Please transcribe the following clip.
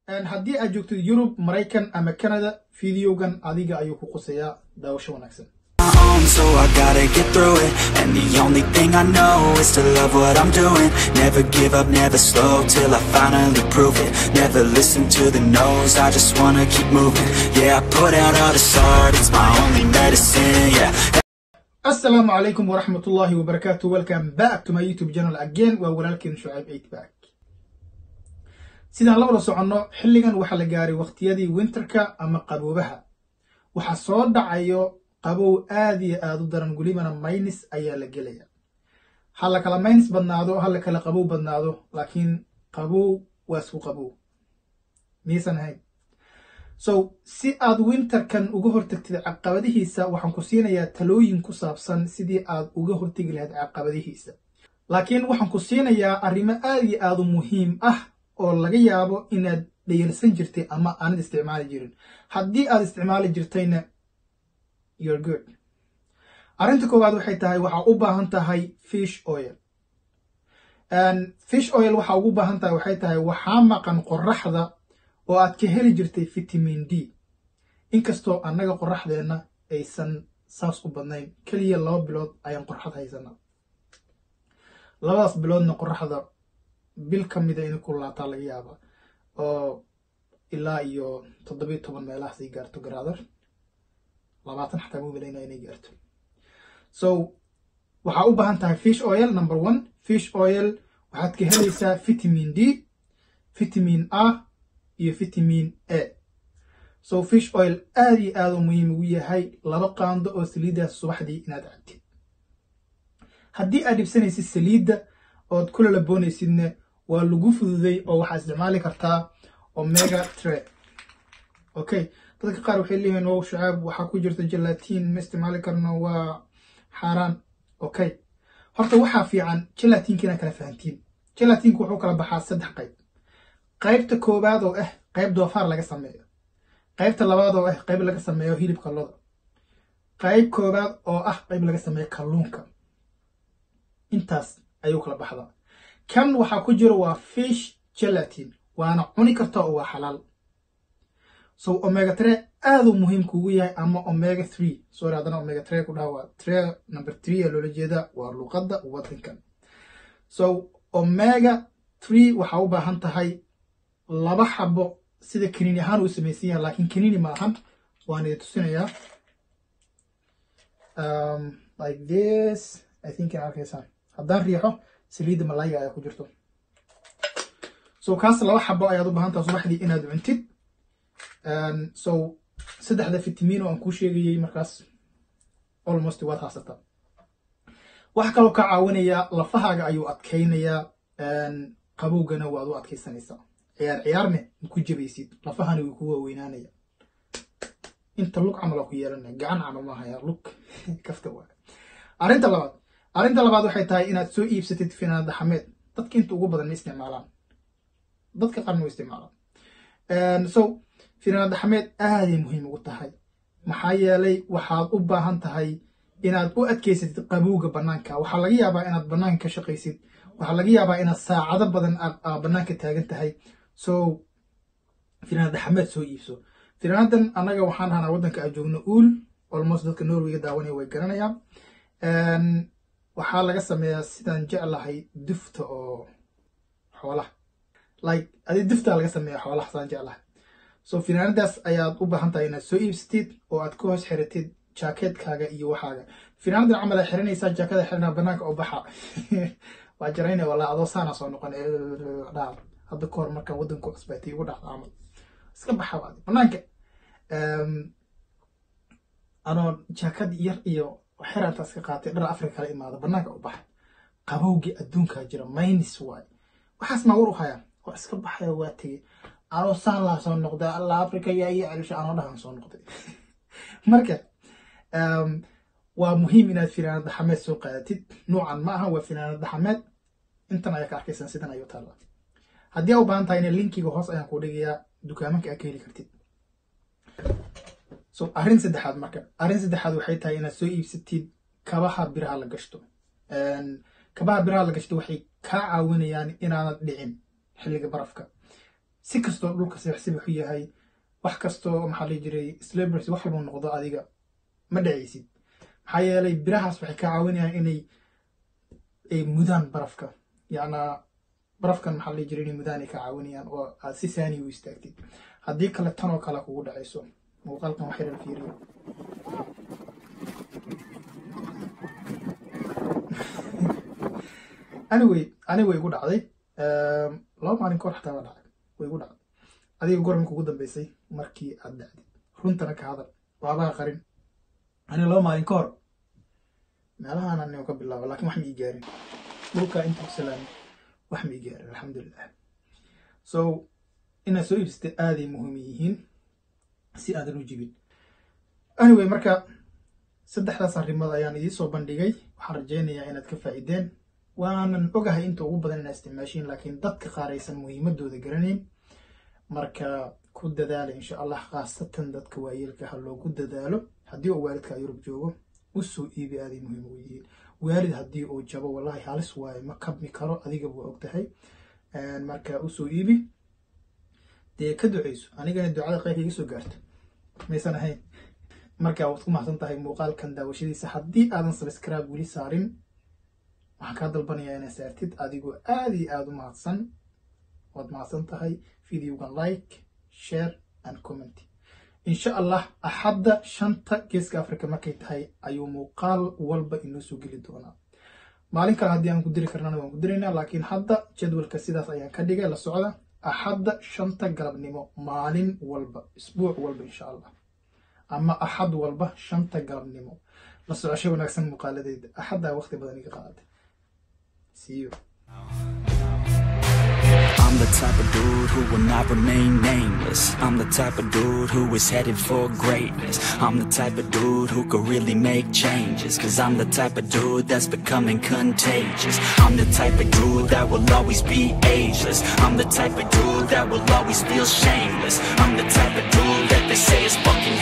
haddii aad joogto Yurub, Maraykan ama Canada, videogan adiga ayuu ku quseeyaa daawasho wanaagsan. So I gotta get through it, and the only thing I know is to love what I'm doing. Never give up, never slow, till I finally prove it. Never listen to the no's, I just wanna keep moving. Yeah, I put out all this art, it's my only medicine, yeah. Assalamu alaikum wa rahmatullahi wa barakatuh. Welcome back to my YouTube channel again. Waa walaalkeen Shucayb 8 back. sidaan la wada soconno xilligan waxa la gaaray waqtiyadii winterka ama qaboobaha. waxa soo dhacayo qabow aad iyo aad u daran, gulibana minus ayaa la gelaya. hala kala minus badnaado, hala kala qabow badnaado, laakiin qabow waa isku qabow miisan ahayn. so si aad winterkan uga hortagtid caqabadihiisa, waxaan ku siinayaa talooyin ku saabsan sidii aad uga hortagi lahayd caqabadihiisa. laakiin waxaan ku siinayaa arrimo aad iyo aad u muhiim ah oo laga yaabo inaad dhayalsan jirtay ama aanad isticmaali jirin. haddii aad isticmaali jirtayna you're good. arrinta koowaad waxay tahay waxaa u baahan tahay fish oil. fish oil waxaa ugu baahan tahay waxay tahay waxaa maqan qorraxda oo aad ka heli jirtay vitamin D. inkastoo annaga qorraxdeena aysan saas u badnayn, keliya 2 bilood ayaan qorraxda haysanaa. 2 biloodna qorraxda bil ka mida inay ku laataa laga yaaba oo ilaa iyo 17 meelahaas ay gaarto garaadar 20 xataa ma bilayna inay gaarto. so waxaa u baahan tahay fish oil. number 1, fish oil waxaad ka helaysaa vitamin D, vitamin A iyo vitamin A. so fish oil aad iyo aad u muhiim ugu yahay 2 qaando oo saliidaas subaxdii inaad cabtid. haddii aad dhibsanaysid saliidda ood kula laboonaysidna waa lagu fududay oo waxaad isticmaali kartaa omega 3. okay, dadka qaar waxay leeyihiin wow Shucayb waxaa ku jirta gelatin ma isticmaali karno, waa xaaraan. okay, horta waxaa fiican gelatinka inaad kala fahantiin. gelatinku wuxuu kala baxaa 3 qayb. qaybta koowaad oo ah qayb doofaar laga sameeyo, qaybta labaad oo ah qayb laga sameeyo hilibka lo'da, qayb koowaad oo ah qayb laga sameeyo kalluunka. intaas ayuu kala baxdaa. kan waxaa ku jira waa fish gelatin, waana cuni kartaa oo waa xalaal. so omega 3 aad u muhiim kugu yahay, ama omega 3 sorry hadana omega 3 ku dhawa 3 number 3 ee loola jeeda waa luqadda wadankan. so omega 3 waxa u baahan tahay 2 xabo sida kaniini ahaan u sameeyay, laakiin kaniini ma ahan. waan idin tusinayaa like this. I think I arkaysan haddaan riixo saliidda malayga ayaa ku jirto. so kaas 2 xabo ayaad u baahan tahay subaxdii inaad cuntid. so 3 vitamin oo aan ku sheegayay markaas almost waad haysataa. waxa kaloo ka caawinaya lafahaaga ayuu adkeynayaa, qabowgana waad u adkeysanaysaa. ciyaarne ku jabaysid, lafahana way ku waaweynaanaya. inta lug camal ku yeelanaya, gacan camal ma haya lug kafta waa. arrinta labaad waxay tahay inaad soo iibsatid finaanad dhaxameed. dadka inta ugu badan ma isticmaalaan, dadka qaarna way isticmaalaan. so finaanad dhaxameed aad ay muhiim ugu tahay, maxaa yeelay waxaad u baahan tahay inaad u adkeysatid qabowga banaanka. waxaa laga yaabaa inaad banaanka ka shaqaysid, waxaa laga yaabaa inaad saacado badan banaanka taagan tahay. so finaanad dhaxameed soo iibso. finaanadan annaga waxaan ahaa waddanka aan joogno uul, almost dadka Norway daawanaya way garanayaan. waxaa laga sameeyaa sidaan jeclahay dufta oo xoolaha, like adi dufta laga sameeyaa xoolaha sidaan jeclahay. so finaanadaas ayaad u baahan tahay inaad soo iibsatid oo aad ku hoos xiratid jaakeetkaaga iyo waxaaga. finaanadan camal aad xiranaysaa, jaakada xiranaa banaanka oo baxa waa jaraynaya walaa adoo saana soo noqon dhaal. hadda ka hor markaan waddanku cusbaytay ugu dhacda camal iska baxa banaanka anoo jaakad yar iyo xiranta iska qaatay, dhar Afrika kala imaada banaanka u baxa. qabowgii adduunka jira minus waay, waxaas ma war u hayaan oo iska baxaya. waa tegey anoo saan laa soo noqday, alla Afrika yaa iyo calisha anoo dhahan soo noqday. marka waa muhiim inaad finaanad dhaxameed soo qaadatid. noocan ma aha, waa finaanad dhaxameed. intan ayaa ka arkaysan sidan ayuu taala. haddii aad u baahan tahayna linkiga hoos ayaan ku dhigayaa dukaamanka aad ka heli kartid. so arrin saddexaad waxay tahay inaad soo iibsatid kabaha biraha la gashto. kabaha biraha la gashto waxay kaa caawinayaan inaanad dhicin xilliga barafka. si kastoo dhulka sibix yahay wax kastoo maxaa la jiray celebrity wax walba noqdo adiga ma dhacaysid maxaa yeelay birahaas waxay ka caawinayaan inay mudaan barafka yacnaa barafkan maxaa la jiray inay mudaan ay ka caawinayaan oo aad si saani u istaagtid haddii kale tan oo kale kugu dhacayso muuqaalkan wax yar fiiriyo anyway igu dhacday 2 maalin kahor xataa waa dhacay way igu dhacday adiga gormanka ugu dambeysay markii aad dhacdid runtana ka hadal waabaha qarin aniga 2 maalin kahor meelahaan aniga ka bilaabo laakiin wax ma ii gaarin dhulka inta ku salaamay wax ma ii gaarin alxamdulilah so inaad soo iibsatay aaday muhiim yihiin si aadan u jibin anyway marka saddexdaas arrimood ayaan idii soo bandhigay waxaan rajaynayaa inaad ka faa'iideen waanan ogahay inta ugu badan inaad isticmaashiin laakiin dadka qaar aysan muhiimadooda garanayn marka ku dadaala insha allah khaasatan dadka waayeelka ha loogu dadaalo haddii uu waalidka Yurub joogo u soo iibi aaday muhiim u yihiin waalid haddii uu jabo wallahi halis waaye ma kabmi karo adiga buu ogtahay marka u soo iibi dee ka duceyso anigana ducada qayb iga soo gaarto maysan ahayn marka waad ku mahadsan tahay muuqaalkan daawashadiisa haddii aadan subscribe weli saarin waxaan kaa dalbanayaa inaad saartid adigoo aad iyo aad u mahadsan waad mahadsan tahay videogan like share and comment insha allah axadda 5 geeska afrika markay tahay ayuu muuqaal walba inoo soo geli doonaa maalin kale haddii aan ku diri karnana waan ku diraynaa laakiin hadda jadwalka sidaas ayaan ka dhigay la socda axadda 5 galabnimo maalin walba isbuuc walba insha allah ama axad walba 5 galabnimo la socosho wanaagsan muuqaaladeeda axadda waqti badan iga qaadatay see you I'm the type of dude who will not remain nameless. I'm the type of dude who is headed for greatness. I'm the type of dude who could really make changes. Cause I'm the type of dude that's becoming contagious. I'm the type of dude that will always be ageless. I'm the type of dude that will always feel shameless. I'm the type of dude that they say is fucking